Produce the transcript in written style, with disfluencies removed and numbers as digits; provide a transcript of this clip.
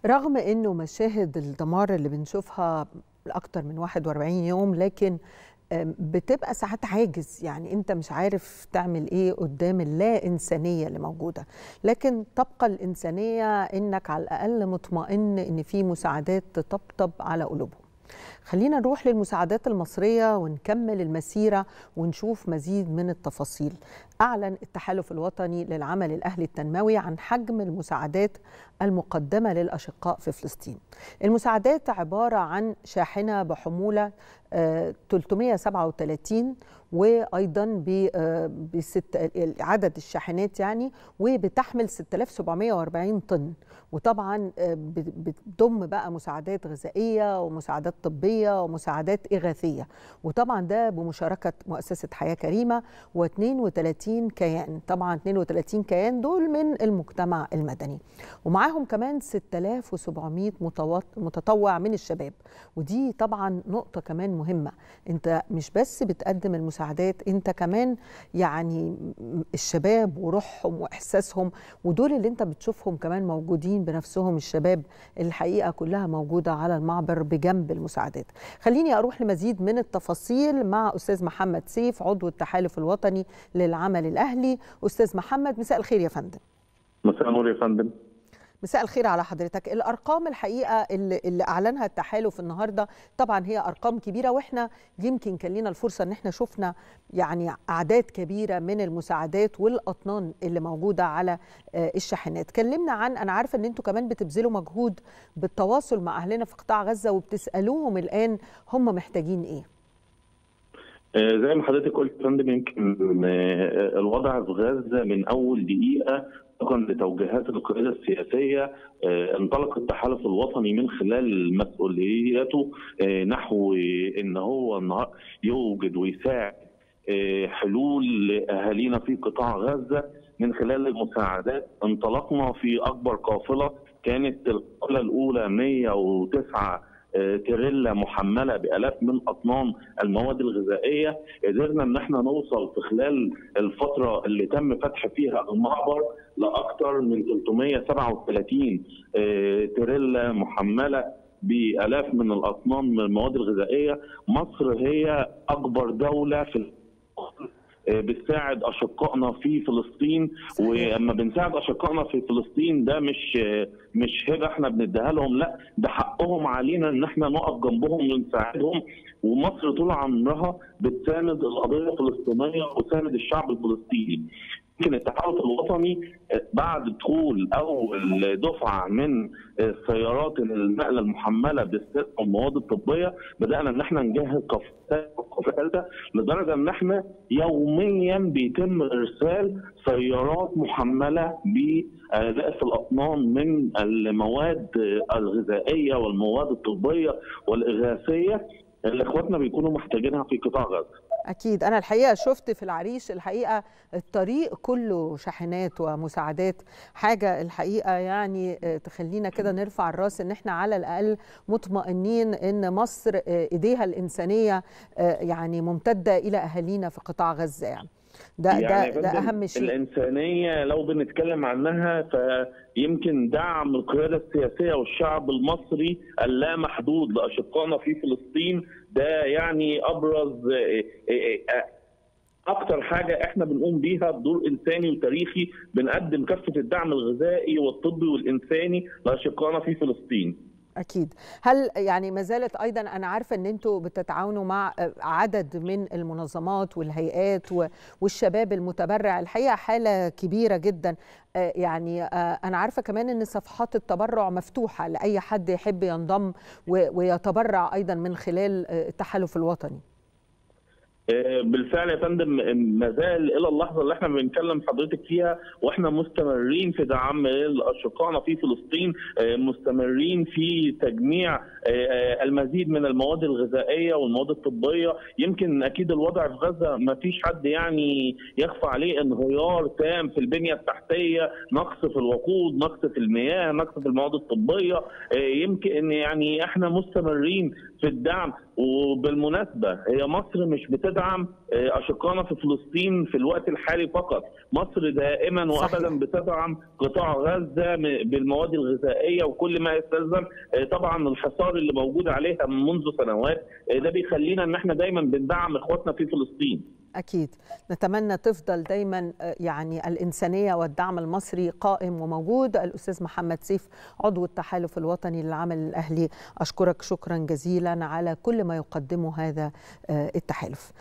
رغم انه مشاهد الدمار اللي بنشوفها لأكتر من 41 يوم، لكن بتبقى ساعات عاجز، يعني انت مش عارف تعمل ايه قدام اللا إنسانية اللي موجودة. لكن تبقى الإنسانية انك على الأقل مطمئن ان في مساعدات تطبطب على قلوبهم. خلينا نروح للمساعدات المصرية ونكمل المسيرة ونشوف مزيد من التفاصيل. أعلن التحالف الوطني للعمل الأهلي التنموي عن حجم المساعدات المقدمة للأشقاء في فلسطين. المساعدات عبارة عن شاحنة بحمولة 337 وأيضا عدد الشاحنات يعني، وبتحمل 6740 طن. وطبعا بتضم بقى مساعدات غذائية ومساعدات طبية ومساعدات إغاثية، وطبعا ده بمشاركة مؤسسة حياة كريمة و32 كيان. طبعا 32 كيان دول من المجتمع المدني، ومعاهم كمان 6700 متطوع من الشباب. ودي طبعا نقطة كمان مهمة، انت مش بس بتقدم المساعدات، انت كمان يعني الشباب وروحهم واحساسهم، ودول اللي انت بتشوفهم كمان موجودين بنفسهم. الشباب الحقيقة كلها موجودة على المعبر بجنب المساعدات. خليني أروح لمزيد من التفاصيل مع أستاذ محمد سيف، عضو التحالف الوطني للعمل الأهلي. أستاذ محمد، مساء الخير يا فندم. مساء النور يا فندم. مساء الخير على حضرتك. الأرقام الحقيقة اللي أعلنها التحالف النهاردة طبعا هي أرقام كبيرة، وإحنا يمكن كان لنا الفرصة إن إحنا شفنا يعني أعداد كبيرة من المساعدات والأطنان اللي موجودة على الشاحنات. كلمنا عن، أنا عارفة إن أنتوا كمان بتبذلوا مجهود بالتواصل مع أهلنا في قطاع غزة وبتسألوهم الآن هم محتاجين إيه. زي ما حضرتك قلت يا فندم، يمكن الوضع في غزة من أول دقيقة طبقا لتوجيهات القيادة السياسية انطلق التحالف الوطني من خلال مسؤوليته نحو ان هو يوجد ويساعد حلول لاهالينا في قطاع غزة من خلال المساعدات. انطلقنا في اكبر قافلة، كانت القافلة الاولى 109 تريلا محمله بالاف من اطنان المواد الغذائيه. قدرنا ان احنا نوصل في خلال الفتره اللي تم فتح فيها المعبر لاكثر من 337 تريلا محمله بالاف من الاطنان من المواد الغذائيه. مصر هي اكبر دوله في بتساعد اشقائنا في فلسطين، واما بنساعد اشقائنا في فلسطين ده مش هبه احنا بنديها لهم، لا ده حقهم علينا ان احنا نقف جنبهم ونساعدهم. ومصر طول عمرها بتساند القضيه الفلسطينيه وتساند الشعب الفلسطيني. يمكن التحالف الوطني بعد دخول اول دفعه من السيارات النقل المحمله بالسلاح والمواد الطبيه، بدانا ان احنا نجهز قافله لدرجه ان احنا يوميا بيتم ارسال سيارات محمله بالاف الاطنان من المواد الغذائيه والمواد الطبيه والاغاثيه اللي اخواتنا بيكونوا محتاجينها في قطاع غزه. أكيد. أنا الحقيقة شفت في العريش الحقيقة الطريق كله شاحنات ومساعدات، حاجة الحقيقة يعني تخلينا كده نرفع الراس إن احنا على الأقل مطمئنين إن مصر إيديها الإنسانية يعني ممتدة إلى أهالينا في قطاع غزة. يعني ده أهم شيء. الإنسانية لو بنتكلم عنها فيمكن دعم القيادة السياسية والشعب المصري اللامحدود لأشقائنا في فلسطين ده يعني أبرز أكتر حاجة إحنا بنقوم بيها بدور إنساني وتاريخي، بنقدم كافة الدعم الغذائي والطبي والإنساني لأشقائنا في فلسطين. أكيد. هل يعني ما زالت أيضا، أنا عارفة أن أنتوا بتتعاونوا مع عدد من المنظمات والهيئات والشباب المتبرع، الحقيقة حالة كبيرة جدا. يعني أنا عارفة كمان أن صفحات التبرع مفتوحة لأي حد يحب ينضم ويتبرع أيضا من خلال التحالف الوطني. بالفعل يا فندم، ما زال الى اللحظه اللي احنا بنتكلم حضرتك فيها واحنا مستمرين في دعم اشقائنا في فلسطين، مستمرين في تجميع المزيد من المواد الغذائيه والمواد الطبيه. يمكن اكيد الوضع في غزه ما فيش حد يعني يخفى عليه انهيار تام في البنيه التحتيه، نقص في الوقود، نقص في المياه، نقص في المواد الطبيه. يمكن يعني احنا مستمرين في الدعم. وبالمناسبه هي مصر مش بتدعم بتدعم اشقائنا في فلسطين في الوقت الحالي فقط، مصر دائما وابدا بتدعم قطاع غزه بالمواد الغذائيه وكل ما يستلزم. طبعا الحصار اللي موجود عليها منذ سنوات ده بيخلينا ان احنا دايما بندعم اخواتنا في فلسطين. أكيد نتمنى تفضل دايما يعني الإنسانية والدعم المصري قائم وموجود. الأستاذ محمد سيف عضو التحالف الوطني للعمل الأهلي، أشكرك شكرا جزيلا على كل ما يقدمه هذا التحالف.